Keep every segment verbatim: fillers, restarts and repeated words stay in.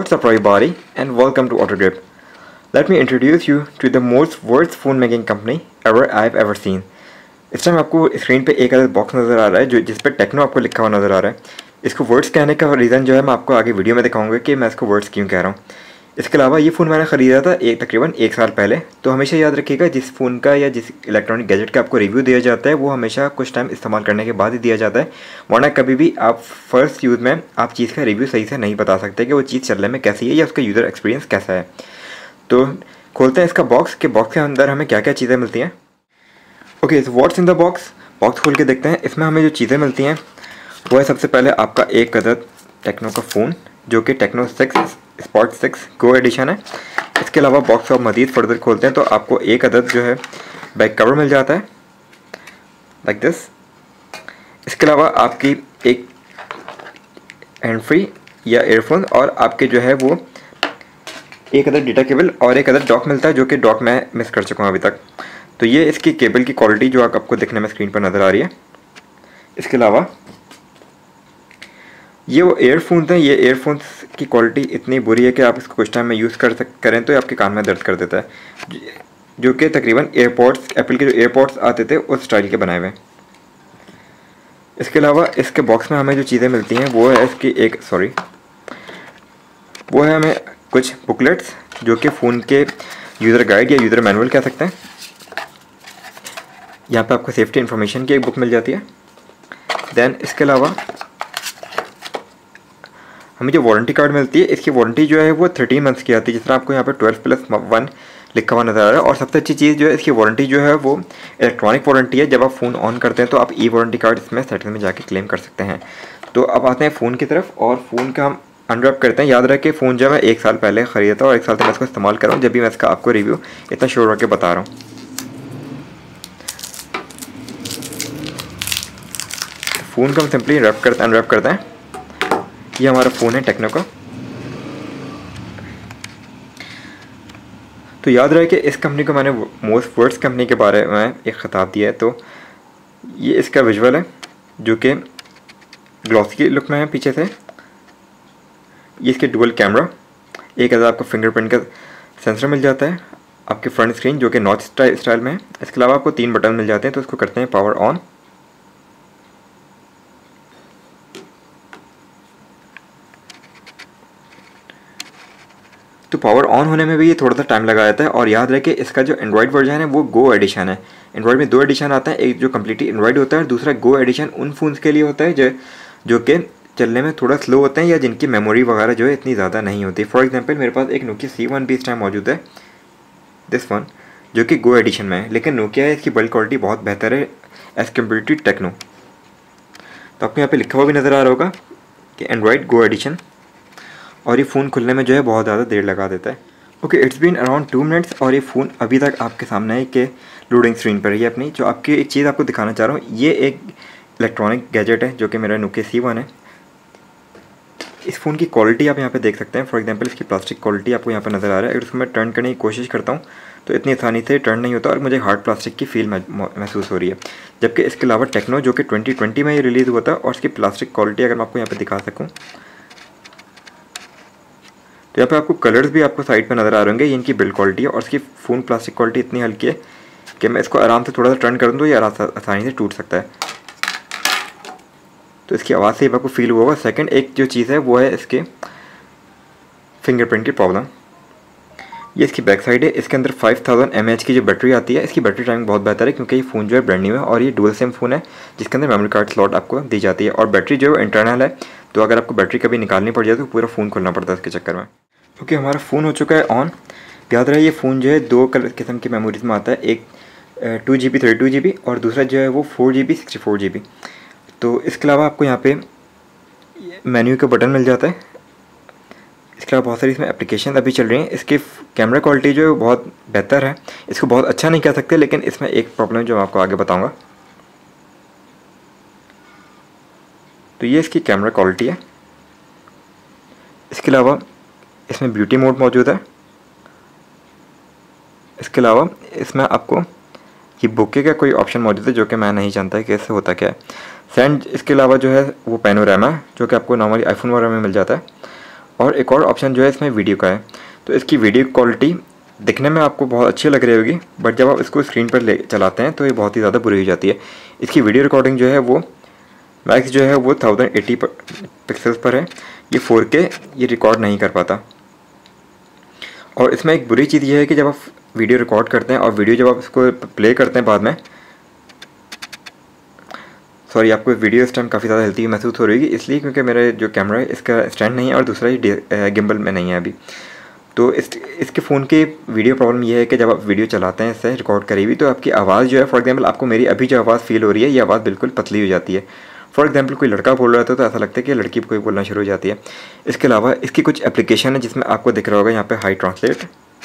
What's up everybody and welcome to AutoGrip. Let me introduce you to the most worst phone making company ever I've ever seen. इस time आपको screen पे एक अलग box नज़र आ रहा है जो जिस पे टेक्नो आपको लिखा हुआ नज़र आ रहा है. इसको वर्ड्स कहने का रीज़न जो है मैं आपको आगे वीडियो में दिखाऊंगा कि मैं इसको वर्ड्स क्यों कह रहा हूँ. इसके अलावा ये फ़ोन मैंने ख़रीदा था एक तकरीबन एक साल पहले. तो हमेशा याद रखिएगा जिस फ़ोन का या जिस इलेक्ट्रॉनिक गैजेट का आपको रिव्यू दिया जाता है वो हमेशा कुछ टाइम इस्तेमाल करने के बाद ही दिया जाता है, वरना कभी भी आप फर्स्ट यूज़ में आप चीज़ का रिव्यू सही से नहीं बता सकते कि वो चीज़ चलने में कैसी है या उसका यूज़र एक्सपीरियंस कैसा है. तो खोलते हैं इसका बॉक्स कि बॉक्स के अंदर हमें क्या क्या चीज़ें मिलती हैं. Okay, so what's in the box. Box खोल के देखते हैं. इसमें हमें जो चीज़ें मिलती हैं वो है सबसे पहले आपका एक अदद टेक्नो का फ़ोन जो कि Tecno six spot six go edition है. इसके अलावा बॉक्स को आप मज़ीद फर्दर खोलते हैं तो आपको एक अदद जो है बैक कवर मिल जाता है लाइक दिस. इसके अलावा आपकी एक हैंड फ्री या एयरफोन और आपके जो है वो एक अदद डेटा केबल और एक अदद डॉक मिलता है जो कि डॉक मैं मिस कर चुका हूँ अभी तक. तो ये इसकी केबल की क्वालिटी जो आपको दिखने में स्क्रीन पर नज़र आ रही है. इसके अलावा ये वो एयरफोन्स हैं. ये एयरफोन्स की क्वालिटी इतनी बुरी है कि आप इसको कुछ टाइम में यूज़ कर सक करें तो आपके कान में दर्द कर देता है, जो कि तकरीबन एयरपॉड्स एप्पल के जो एयरपॉड्स आते थे उस स्टाइल के बनाए हुए. इसके अलावा इसके बॉक्स में हमें जो चीज़ें मिलती हैं वो है इसकी एक सॉरी वो है हमें कुछ बुकलेट्स जो कि फ़ोन के यूज़र गाइड या यूज़र मैनुअल कह सकते हैं. यहाँ पे आपको सेफ्टी इन्फॉर्मेशन की एक बुक मिल जाती है. देन इसके अलावा हमें जो वारंटी कार्ड मिलती है इसकी वारंटी जो है वो थर्टीन मंथ्स की आती है, जिस तरह आपको यहाँ पे ट्वेल्व प्लस वन लिखा हुआ नज़र आ रहा है. और सबसे अच्छी चीज़ जो है इसकी वारंटी जो है वो इलेक्ट्रॉनिक वारंटी है. जब आप फ़ोन ऑन करते हैं तो आप ई वारंटी कार्ड इसमें सेटिंग में जाके क्लेम कर सकते हैं. तो अब आते हैं फ़ोन की तरफ और फ़ोन का हम अनरैप करते हैं. याद रखें फ़ोन जो मैं एक साल पहले ख़रीदा था और एक साल तक मैं इसको इस्तेमाल कर रहा हूँ जब भी मैं इसका आपको रिव्यू इतना श्योर होकर बता रहा हूँ. फ़ोन को हम सिंपली रैप करते अनरैप करते हैं. ये हमारा फ़ोन है टेक्नो का. तो याद रहे कि इस कंपनी को मैंने मोस्ट वर्स्ट कंपनी के बारे में एक ख़िताब दिया है. तो ये इसका विजुअल है जो कि ग्लॉसी लुक में है पीछे से. ये इसके डुअल कैमरा, एक अदर आपको फिंगरप्रिंट का सेंसर मिल जाता है. आपकी फ्रंट स्क्रीन जो कि नॉच स्टाइल में है. इसके अलावा आपको तीन बटन मिल जाते हैं. तो इसको करते हैं पावर ऑन. तो पावर ऑन होने में भी ये थोड़ा सा टाइम लगा जाता है. और याद रहे कि इसका जो एंड्रॉयड वर्जन है वो गो एडिशन है. एंड्रॉयड में दो एडिशन आता है, एक जो कम्प्लीटली एंड्रॉयड होता है और दूसरा गो एडिशन उन फ़ोन्स के लिए होता है जो जो कि चलने में थोड़ा स्लो होते हैं या जिनकी मेमोरी वगैरह जो है इतनी ज़्यादा नहीं होती. फॉर एग्जांपल मेरे पास एक नोकिया सी वन भी इस टाइम मौजूद है, दिस वन, जो कि गो एडिशन में है. लेकिन नोकिया है इसकी बिल्ड क्वालिटी बहुत बेहतर है एज़ कम्पेयर टू टेक्नो. तो आपको यहाँ पे लिखा हुआ भी नज़र आ रहा होगा कि एंड्रॉयड गो एडिशन. और ये फ़ोन खुलने में जो है बहुत ज़्यादा देर लगा देता है. Okay, it's been around two minutes और ये फ़ोन अभी तक आपके सामने है कि लोडिंग स्क्रीन पर है अपनी. जो आपकी एक चीज़ आपको दिखाना चाह रहा हूँ, ये एक इलेक्ट्रॉनिक गैजेट है जो कि मेरा नोकिया सी वन है. इस फ़ोन की क्वालिटी आप यहाँ पे देख सकते हैं. फॉर एग्जांपल इसकी प्लास्टिक क्वालिटी आपको यहाँ पे नज़र आ रहा है. अगर इसको मैं टर्न करने की कोशिश करता हूँ तो इतनी आसानी से टर्न नहीं होता और मुझे हार्ड प्लास्टिक की फील महसूस हो रही है. जबकि इसके अलावा टेक्नो जो कि ट्वेंटी ट्वेंटी में ये रिलीज़ हुआ था और इसकी प्लास्टिक क्वालिटी अगर मैं आपको यहाँ पर दिखा सकूँ तो यहाँ पे आपको कलर्स भी आपको साइड पे नज़र आ रहे होंगे. ये इनकी बिल्ड क्वालिटी है और इसकी फ़ोन प्लास्टिक क्वालिटी इतनी हल्की है कि मैं इसको आराम से थोड़ा सा टर्न कर दूँ तो ये आसानी से टूट सकता है. तो इसकी आवाज़ से ही आपको फील हुआ होगा. सेकंड एक जो चीज़ है वो है इसके फिंगरप्रिंट की प्रॉब्लम. ये इसकी बैक साइड है. इसके अंदर फाइव थाउजेंड एम एच की जो बैटरी आती है, इसकी बैटरी टाइमिंग बहुत बेहतर है क्योंकि ये फ़ोन जो है ब्रांड न्यू है और ये डुअल सिम फ़ोन है जिसके अंदर मेमोरी कार्ड स्लॉट आपको दी जाती है. और बैटरी जो है इंटरनल है, तो अगर आपको बैटरी कभी निकालनी पड़ जाए तो पूरा फ़ोन खोलना पड़ता है इसके चक्कर में. ओके, हमारा फ़ोन हो चुका है ऑन. याद रहे ये फ़ोन जो है दो कलर किस्म की मेमोरीज में आता है. एक two G B thirty two G B और दूसरा जो है वो four G B sixty four G B. तो इसके अलावा आपको यहाँ पे मेन्यू का बटन मिल जाता है. इसके अलावा बहुत सारी इसमें एप्लीकेशन अभी चल रही हैं. इसकी कैमरा क्वालिटी जो है बहुत बेहतर है. इसको बहुत अच्छा नहीं कह सकते, लेकिन इसमें एक प्रॉब्लम जो मैं आपको आगे बताऊँगा. तो ये इसकी कैमरा क्वालिटी है. इसके अलावा इसमें ब्यूटी मोड मौजूद है. इसके अलावा इसमें आपको ये बुके का कोई ऑप्शन मौजूद है जो कि मैं नहीं जानता कि कैसे होता क्या है. सेंड इसके अलावा जो है वो पैनोरामा है जो कि आपको नॉर्मली आईफोन वगैरह में मिल जाता है. और एक और ऑप्शन जो है इसमें वीडियो का है। तो इसकी वीडियो क्वालिटी दिखने में आपको बहुत अच्छी लग रही होगी, बट जब आप इसको स्क्रीन पर ले चलाते हैं तो ये बहुत ही ज़्यादा बुरी हो जाती है। इसकी वीडियो रिकॉर्डिंग जो है वो मैक्स जो है वो थाउजेंड एटी पिक्सल्स पर है। ये फोर के ये रिकॉर्ड नहीं कर पाता। और इसमें एक बुरी चीज़ ये है कि जब आप वीडियो रिकॉर्ड करते हैं और वीडियो जब आप इसको प्ले करते हैं बाद में, सॉरी आपको वीडियो इस टाइम काफ़ी ज़्यादा हिलती हुई महसूस हो रही है, इसलिए क्योंकि मेरा जो कैमरा है इसका स्टैंड नहीं है और दूसरा ये गिम्बल में नहीं है अभी। तो इस इसके फ़ोन की वीडियो प्रॉब्लम ये है कि जब आप वीडियो चलाते हैं इससे रिकॉर्ड करी हुई तो आपकी आवाज़ जो है, फॉर एग्जांपल आपको मेरी अभी जो आवाज़ फील हो रही है ये आवाज़ बिल्कुल पतली हो जाती है। फॉर एग्जांपल कोई लड़का बोल रहा था तो ऐसा लगता है कि लड़की कोई बोलना शुरू हो जाती है। इसके अलावा इसकी कुछ एप्लीकेशन है जिसमें आपको दिख रहा होगा यहाँ पे हाई ट्रांसलेट,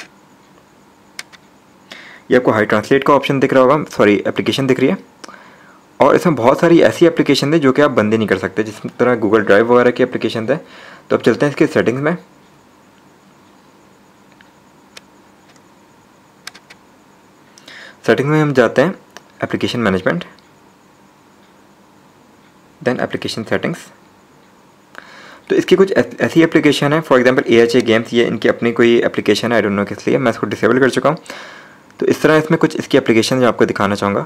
ये आपको हाई ट्रांसलेट का ऑप्शन दिख रहा होगा, सॉरी एप्लीकेशन दिख रही है। और इसमें बहुत सारी ऐसी एप्लीकेशन है जो कि आप बंद ही नहीं कर सकते, जिस तरह गूगल ड्राइव वगैरह की एप्लीकेशन है। तो अब चलते हैं इसके सेटिंग्स में। सेटिंग में हम जाते हैं application management, then application settings. तो इसकी कुछ ऐसी एप्लीकेशन है, for example A H A games, ये इनकी अपनी कोई एप्लीकेशन है, आई डोंट नो किस लिए, मैं इसको डिसेबल कर चुका हूँ। तो इस तरह इसमें कुछ इसकी एप्लीकेशन जो आपको दिखाना चाहूँगा।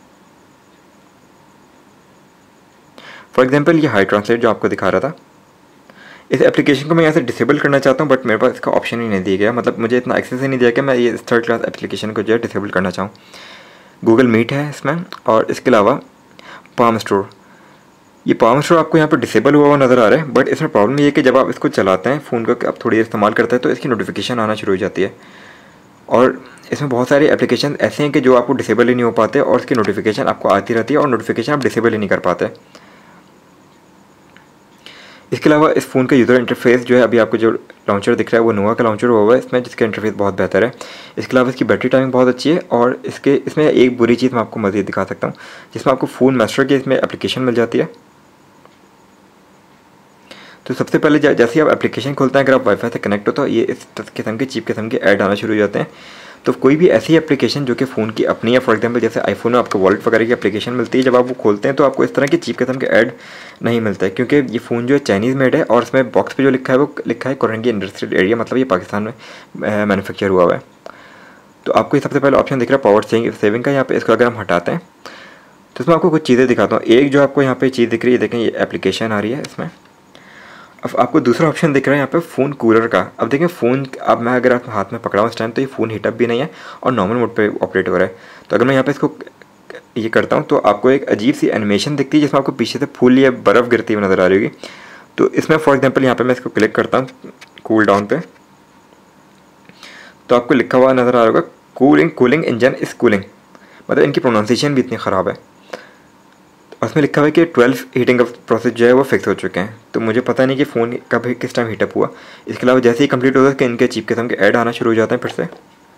फॉर एग्जांपल ये हाई ट्रांसलेट जो आपको दिखा रहा था, इस एप्लीकेशन को मैं यहाँ से डिसेबल करना चाहता हूँ, बट मेरे पास इसका ऑप्शन ही नहीं दिया गया, मतलब मुझे इतना एक्सेस ही नहीं दिया कि मैं ये थर्ड क्लास एप्लीकेशन को जो है डिसेबल करना चाहूँ। गूगल मीट है इसमें, और इसके अलावा पाम स्टोर, ये पाम स्टोर आपको यहाँ पर डिसेबल हुआ हुआ नज़र आ रहा है, बट इसमें प्रॉब्लम ये है कि जब आप इसको चलाते हैं फ़ोन को, आप थोड़ी देर इस्तेमाल करते हैं तो इसकी नोटिफिकेशन आना शुरू हो जाती है। और इसमें बहुत सारे एप्लीकेशन ऐसे हैं कि जो आपको डिसेबल ही नहीं हो पाते और इसकी नोटिफिकेशन आपको आती रहती है और नोटिफिकेशन आप डिसेबल ही नहीं कर पाते। इसके अलावा इस फ़ोन का यूज़र इंटरफेस जो है, अभी आपको जो लॉन्चर दिख रहा है वो नोवा का लॉन्चर हुआ है इसमें, जिसका इंटरफेस बहुत बेहतर है। इसके अलावा इसकी बैटरी टाइमिंग बहुत अच्छी है। और इसके इसमें एक बुरी चीज़ मैं आपको मज़ीद दिखा सकता हूँ, जिसमें आपको फ़ोन मास्टर की इसमें एप्लीकेशन मिल जाती है। तो सबसे पहले जैसे ही आप एप्लीकेशन खोलते हैं, अगर आप वाईफाई से कनेक्ट हो तो ये इस किस्म के चीप किस्म के ऐड आना शुरू हो जाते हैं। तो कोई भी ऐसी एप्लीकेशन जो कि फ़ोन की अपनी है, फॉर एग्जांपल जैसे आईफोन में आपको वॉलेट वगैरह की एप्लीकेशन मिलती है, जब आप वो खोलते हैं तो आपको इस तरह की चीप किस्म के ऐड नहीं मिलता है, क्योंकि ये फ़ोन जो है चाइनीज़ मेड है और इसमें बॉक्स पे जो लिखा है वो लिखा है कोरंगी इंडस्ट्रियल एरिया, मतलब ये पाकिस्तान में मैनुफैक्चर हुआ हुआ है। तो आपको सबसे पहले ऑप्शन दिख रहा है पावर सेविंग का, यहाँ पे इसको अगर हम हटाते हैं तो इसमें आपको कुछ चीज़ें दिखाता हूँ। एक जो आपको यहाँ पे चीज़ दिख रही है, देखें ये एप्लीकेशन आ रही है इसमें। अब आपको दूसरा ऑप्शन दिख रहा है यहाँ पे फ़ोन कूलर का। अब देखें फ़ोन, अब मैं अगर आप हाथ में पकड़ा हूँ इस टाइम तो ये फ़ोन हीटअप भी नहीं है और नॉर्मल मोड पे ऑपरेट हो रहा है। तो अगर मैं यहाँ पे इसको ये करता हूँ तो आपको एक अजीब सी एनिमेशन दिखती है जिसमें आपको पीछे से फूल या बर्फ़ गिरती हुई नज़र आ रही होगी। तो इसमें फॉर एग्जाम्पल यहाँ पर मैं इसको क्लिक करता हूँ कूल डाउन पे, तो आपको लिखा हुआ नज़र आ रहा होगा कूलिंग कूलिंग इंजन इस कूलिंग, मतलब इनकी प्रोनाउंसिएशन भी इतनी ख़राब है। उसमें लिखा हुआ है कि ट्वेल्व हीटिंग का प्रोसेस जो है वो फिक्स हो चुके हैं। तो मुझे पता नहीं कि फ़ोन कब किस टाइम हीटअप हुआ। इसके अलावा जैसे ही कंप्लीट होता है कि इनके चीप किस्म के ऐड आना शुरू हो जाते हैं फिर से।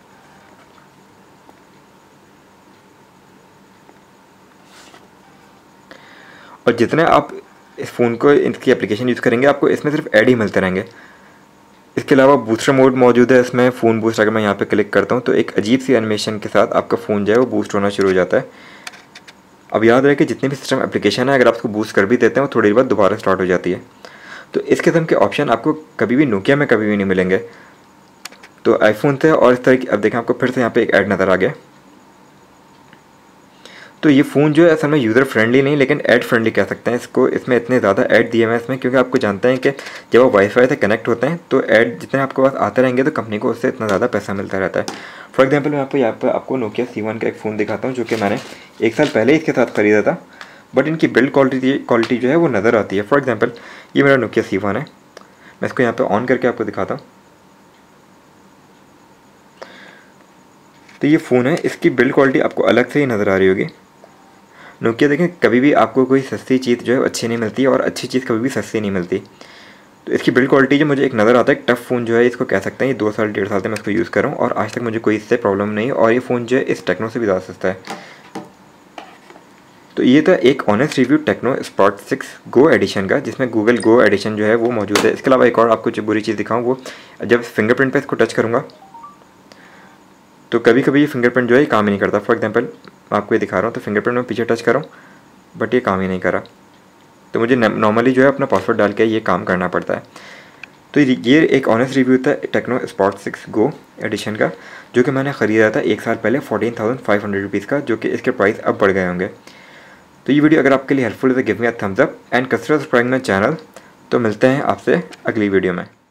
और जितने आप इस फ़ोन को इसकी एप्लीकेशन यूज़ करेंगे आपको इसमें सिर्फ ऐड ही मिलते रहेंगे। इसके अलावा बूस्टर मोड मौजूद है इसमें, फ़ोन बूस्ट। अगर मैं यहाँ पे क्लिक करता हूँ तो एक अजीब सी एनिमेशन के साथ आपका फ़ोन जो है वो बूस्ट होना शुरू हो जाता है। अब याद रहे कि जितनी भी सिस्टम एप्लीकेशन है अगर आप उसको बूस्ट कर भी देते हैं वो थोड़ी देर बाद दोबारा स्टार्ट हो जाती है। तो इस किस्म के ऑप्शन आपको कभी भी नोकिया में कभी भी नहीं मिलेंगे। तो आईफोन से और इस तरह की, अब देखें आपको फिर से यहाँ पे एक ऐड नज़र आ गया। तो ये फ़ोन जो है असल में यूज़र फ्रेंडली नहीं लेकिन ऐड फ्रेंडली कह सकते हैं इसको। इसमें इतने ज़्यादा ऐड दिए हुए हैं इसमें, क्योंकि आपको जानते हैं कि जब आप वाईफाई से कनेक्ट होते हैं तो ऐड जितने आपके पास आते रहेंगे तो कंपनी को उससे इतना ज़्यादा पैसा मिलता रहता है। फॉर एग्जांपल मैं आपको यहाँ पर आपको नोकिया सी वन का एक फ़ोन दिखाता हूँ जो कि मैंने एक साल पहले इसके साथ ख़रीदा था, बट इनकी बिल्ड क्वालिटी क्वालिटी जो है वो नज़र आती है। फॉर एग्जांपल ये मेरा नोकिया सी वन है, मैं इसको यहाँ पे ऑन करके आपको दिखाता हूँ। तो ये फ़ोन है, इसकी बिल्ड क्वालिटी आपको अलग से ही नज़र आ रही होगी। नोकिया देखें कभी भी आपको कोई सस्ती चीज़ जो है अच्छी नहीं मिलती और अच्छी चीज़ कभी भी सस्ती नहीं मिलती। तो इसकी बिल्ड क्वालिटी जो मुझे एक नज़र आता है, एक टफ़ फ़ोन जो है इसको कह सकते हैं। ये दो साल डेढ़ साल से मैं इसको यूज़ कर रहा हूँ और आज तक मुझे कोई इससे प्रॉब्लम नहीं, और ये फ़ोन जो है इस टेक्नो से भी ज़्यादा सस्ता है। तो ये था एक honest review Tecno spot six go edition का, जिसमें गूगल गो एडिशन जो है वो मौजूद है। इसके अलावा एक और आपको जो बुरी चीज़ दिखाऊँ, वो जब फिंगरप्रिंट पे इसको टच करूँगा तो कभी कभी ये फिंगरप्रिंट जो है काम ही नहीं करता। फॉर एग्जांपल आपको ये दिखा रहा हूँ तो फिंगरप्रिंट में पीछे टच करूँ बट ये काम ही नहीं करा। तो मुझे नॉर्मली जो है अपना पासवर्ड डाल के ये काम करना पड़ता है। तो ये एक ऑनेस्ट रिव्यू था Tecno spot six go edition का, जो कि मैंने ख़रीदा था एक साल पहले fourteen thousand five hundred rupees का, जो कि इसके प्राइस अब बढ़ गए होंगे। तो ये वीडियो अगर आपके लिए हेल्पफुल है तो give me a thumbs up and consider subscribing my channel. तो मिलते हैं आपसे अगली वीडियो में।